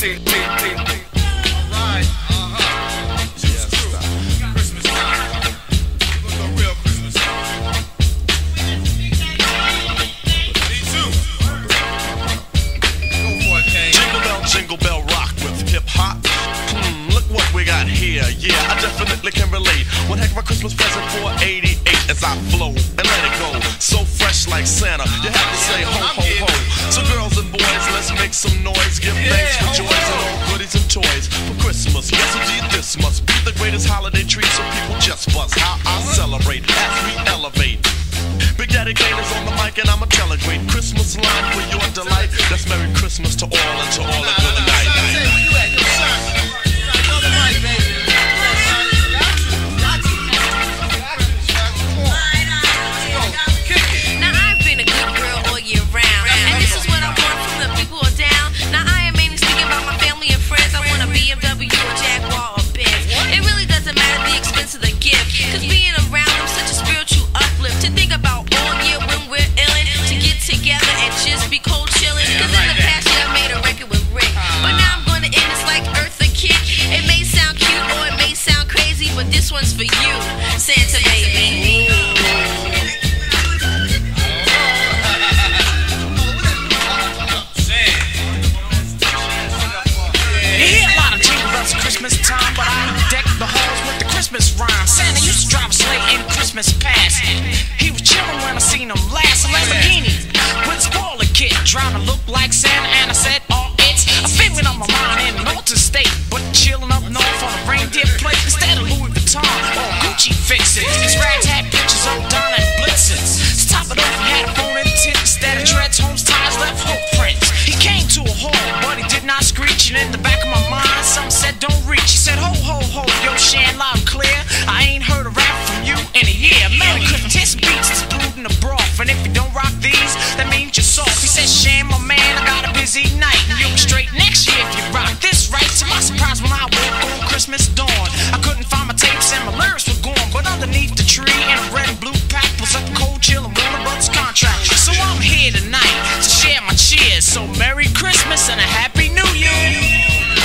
Alright, yes, Christmas time. We're gonna go real Christmas time. Me too. Go for it, Kane. Jingle bell rock with hip hop. Look what we got here. Yeah, I definitely can relate. One heck of a Christmas present for 88 as I flow and let it go. So fresh like Santa, you have to say ho ho ho. So girls and boys, let's make some noise. Give thanks for joys and all goodies and toys for Christmas. Yes indeed, this must be the greatest holiday treat. So people just buzz how I celebrate as we elevate. Big Daddy Kane is on the mic and I'ma tell a great Christmas line for your delight. That's Merry Christmas to all and to all a good night. This one's for you, Santa baby. You hear a lot of jingle bells at Christmas time, but I deck the halls with the Christmas rhyme. Santa used to drive a sleigh in Christmas past. He was chillin' when I seen him last. A Lamborghini with a spoiler kit, trying to look like Santa, and I said, oh, it's a figment of my mind in an altered state, but chillin' up north on a reindeer plate instead of Louis Vuitton or Gucci fixin'. These rags had pictures of Donna and Blitzen. To top it off, he had a phone in the tip instead of treads, homes, tires, left footprints. He came to a halt, but he did not screech, and in the back of my mind, something said don't reach. He said ho ho ho, yo Shan, loud and clear. I ain't heard a rap from you in a year. Man, he couldn't taste beats, it's brewed in the broth, and if you don't rock these, that means you're soft. He said Shan, my man, I got a busy night, and you'll be straight next year if you rock this right. To my surprise, when I woke on Christmas dawn, I couldn't find my tapes and my lyrics were gone, but underneath the tree in a red and blue pack was a cold chill and Warner Brothers contract. So I'm here tonight to share my cheers. So Merry Christmas and a Happy New Year.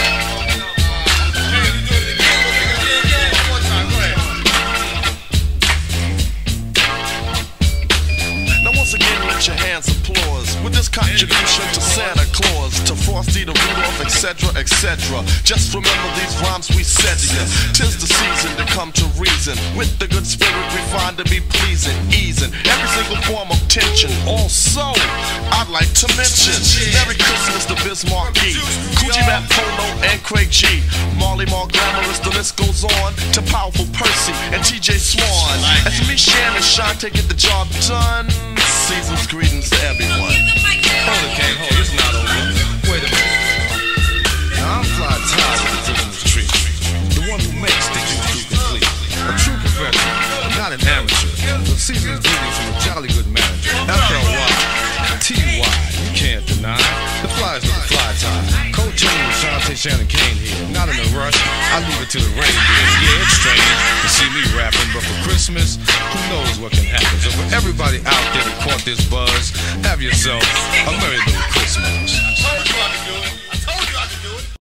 Your hands applause with this contribution to Santa Claus, to Frosty the Rudolph, etc., etc. Just remember these rhymes we said to you. 'Tis the season to come to reason. With the good spirit we find to be pleasing, easing every single form of tension. Also, I'd like to mention Merry Christmas to Bismarck E, Coogee Rap Polo and Craig G, Marley Marl Glamorous, the list goes on, to Powerful Percy and TJ Swan. As me, Shan, and Shante get the job done. Season's greetings to everyone. Hold it, Kane, hold it, it's not over. Wait a minute. Now I'm fly tired with the Christmas tree. The one who makes the juice too complete. A true professional, not an amateur. The season's greetings from a jolly good manager. FLY, TY, you can't deny. The fly's with the fly tie. Cold Chillin with Shante, Shannon, Kane here. Not in a rush, I leave it to the reindeers. Yeah, it's strange to see me rapping, but for Christmas, who knows what can happen. So for everybody out there that caught this buzz, have yourself a merry little Christmas.